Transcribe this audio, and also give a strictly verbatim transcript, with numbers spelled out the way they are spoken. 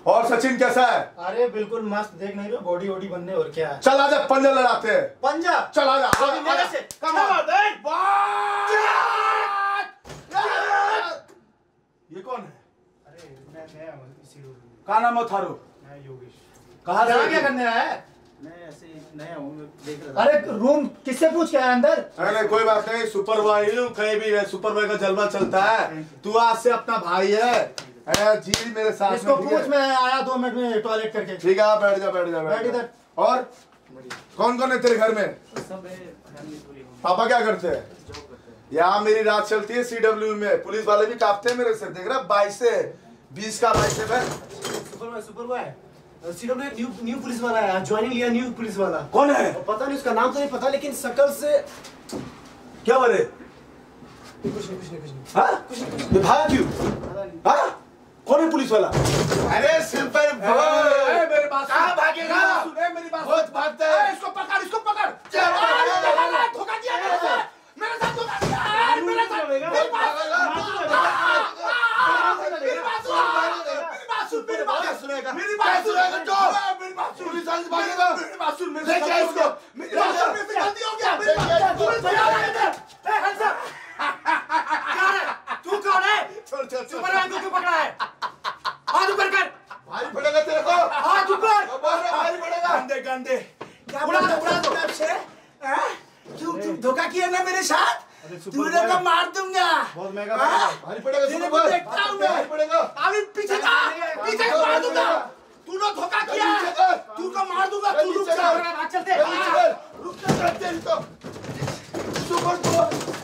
और सचिन कैसा है? अरे बिल्कुल मस्त, देख नहीं रहे बॉडी वॉडी बनने और क्या है। चल आजा पंजा लड़ाते हैं। पंजा चल आजा अभी मेरे से कम ऑन। ये कौन है? अरे मैं नया हूं इसी रोड में। का नाम है थारो? मैं योगेश। कहां से क्या करने आया है? मैं ऐसे नया हूँ, देख रहा था। अरे रूम किससे पूछ के आया अंदर? अरे कोई बात नहीं, सुपरवाइजर कहीं भी है, सुपरवाइजर का जलवा चलता है। तू आज से अपना भाई है जी मेरे साथ। इसको पूछ, मैं आया दो मिनट में टॉयलेट करके। ठीक है बैठ जा बैठ जा बैठ इधर। और कौन कौन है तेरे घर में? सब है, फैमिली पूरी हो। पापा क्या करते हैं? जॉब करते हैं। यहाँ मेरी रात चलती है सीडब्ल्यू में, पुलिस वाले भी कांपते हैं मेरे से। देख रहा बाईस से बीस का बाईस है। Super super boy CW new new police वाला है, ज्वाइनिंग लिया न्यू पुलिस वाला। कौन है? पता नहीं, उसका नाम तो नहीं पता, लेकिन शकल से क्या बोले? कुछ नहीं कुछ नहीं कुछ नहीं। हाँ? कुछ नहीं कुछ नहीं। भागा क्यों? हाँ? कौन है पुलिस वाला? अरे सिंपल ए, मेरे पास कहाँ भागेगा? ए, मेरी बात बहुत भागता है। ए, इसको पकड़ इसको पकड़। चल, धोखा किया मेरे साथ, मेरे साथ धोखा किया, मेरे साथ। मेरी बात मेरी बात सुन, मेरी बात सुन, मेरी बात सुन, मेरी बात सुन, मेरी बात सुन, पुलिस वाले भागेगा। मेरी बात सुन, मेरे ले साथ जा हो इसको। गया। मेरी बात सुन, मेरे से गलती हो गया। मेरी बात सुन, पुलिस वाला है इधर। ए, हंसा। कौन है? तू कौन है? चल चल चल। सुपरवाइजर को क्यों पकड़ा है? हाथ ऊपर कर। भारी पड़ेगा तेरे को। हाथ ऊपर। भारी पड़ेगा। गंदे गंदे। क्या उड़ा बोल दो, रहा उड़ा दो। है से? तू तू धोखा किया ना मेरे साथ? तूने को मार दूंगा। बहुत महंगा हाँ? पड़ेगा। भारी पड़ेगा तेरे सुपर को बॉय। देखता हूँ मैं। भारी पड़ेगा। अभी पीछे जा, पीछे को मार दूंगा। तूने धोखा किया है, तू को मार दूंगा। तू रुक जा, भाग चलते। रुक जा। रुक जा। Super boy.